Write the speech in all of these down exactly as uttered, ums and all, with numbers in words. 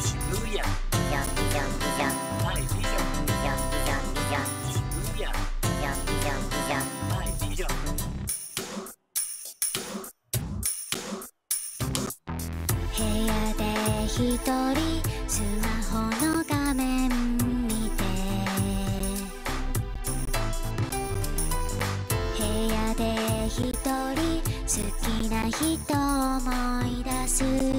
渋谷ビジョンビジョンビジョンはいビジョンビジョンビジョンビジョン渋谷ビジョンビジョンビジョンはいビジョン部屋で一人スマホの画面見て部屋で一人好きな人思い出す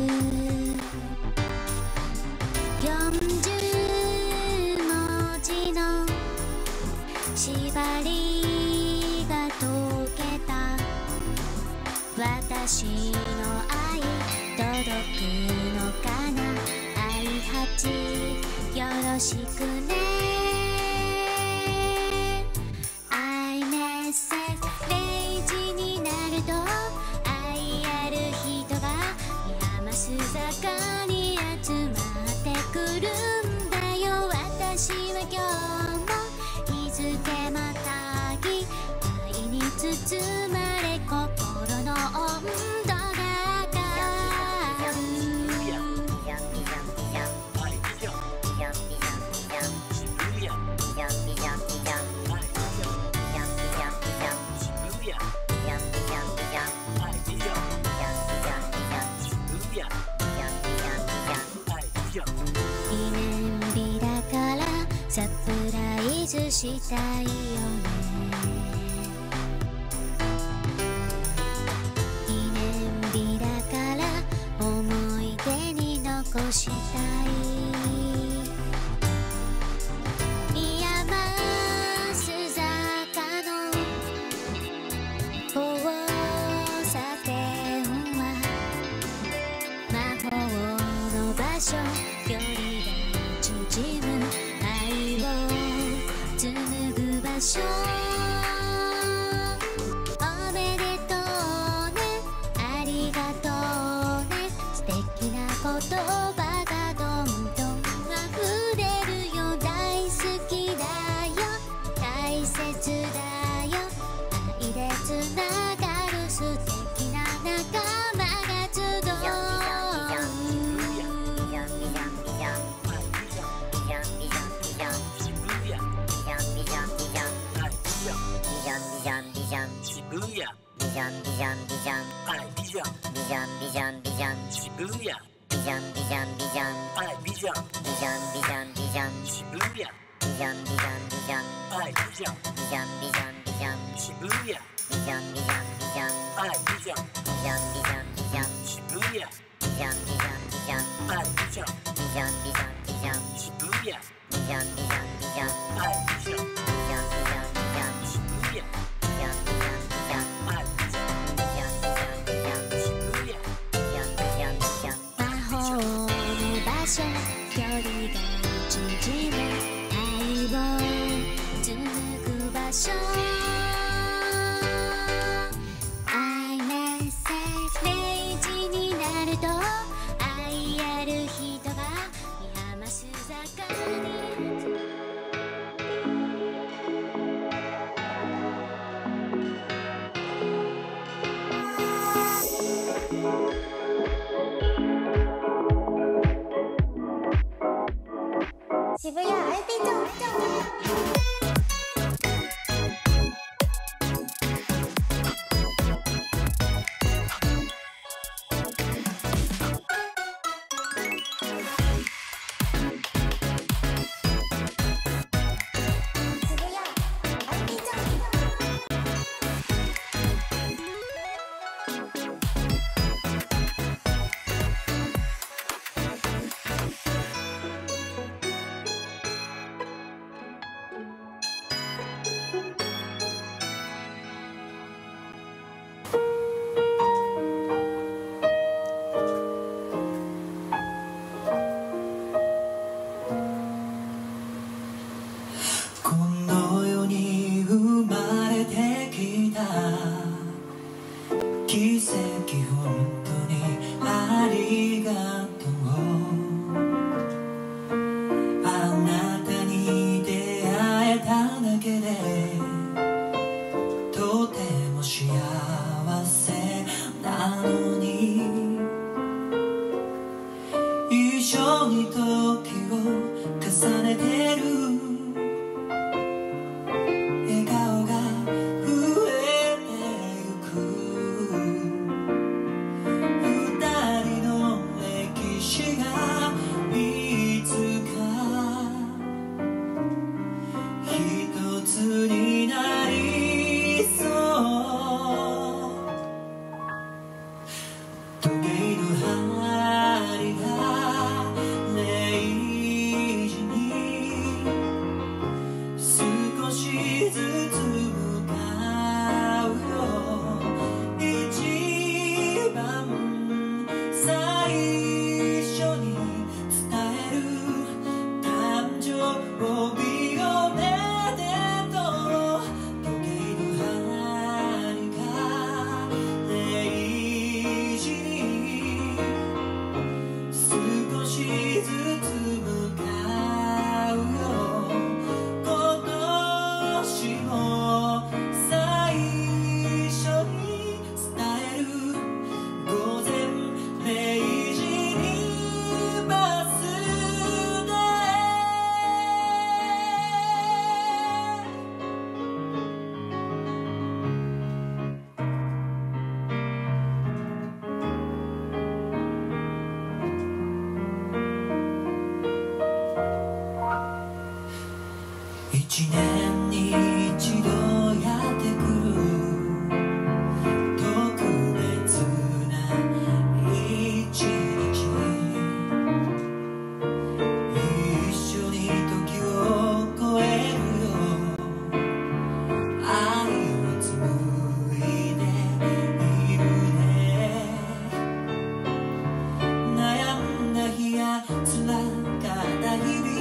よんじゅうもじの縛りが解けた私の愛届くのかな愛八よろしくね iMessage になると愛ある人が山須坂に集まってくるんだよ私は今日も日付またぎ愛に包まれ心の温度がサプライズしたいよね記念日だから思い出に残したい宮益坂の交差点は魔法の場所距離が縮む紡ぐ場所おめでとうねありがとうね素敵な言葉がどんどん溢れるよ大好きだよ大切だよ愛でつながる素敵な仲間が集う渋谷ビジョンビジョンビジョンはいビジョンビジョンビジョンビジョン渋谷ビジョンビジョンビジョンはいビジョンビジョンビジョンビジョン渋谷ビジョンビジョンビジョンはいビジョンビジョンビジョンビジョン渋谷ビジョンビジョンビジョンはいビジョンビジョンビジョンビジョン渋谷ビジョンビジョンビジョンはいビジョンビジョンビジョンビジョン渋谷ビジョンビジョンビジョンはいビジョンビジョンビジョンビジョン渋谷ビジョンビジョンビジョンはいビジョン魔法の場所距離が縮む愛を紡ぐ場所 iMessage になると愛ある人が山須坂に渋谷 アイピー チョン一緒に一年に一度やってくる特別な一日、一緒に時を越えるよ、愛を紡いでいるね。悩んだ日や辛かった日々、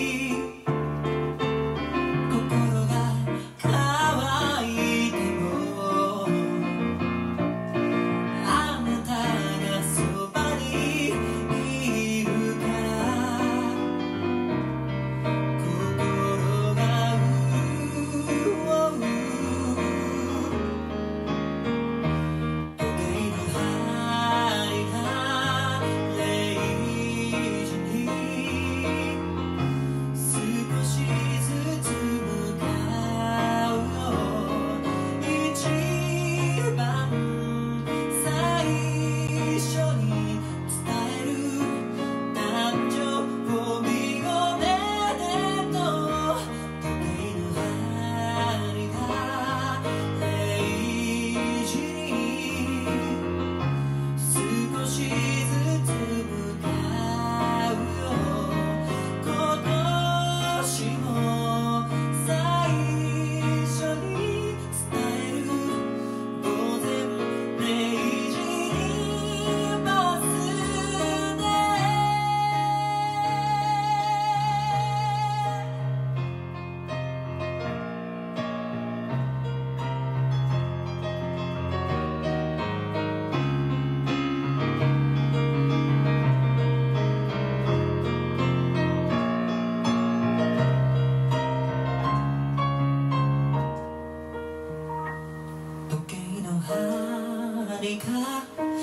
針が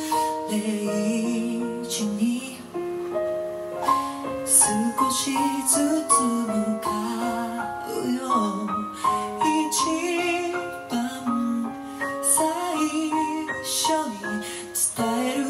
零時に少しずつ向かうよ、一番最初に伝える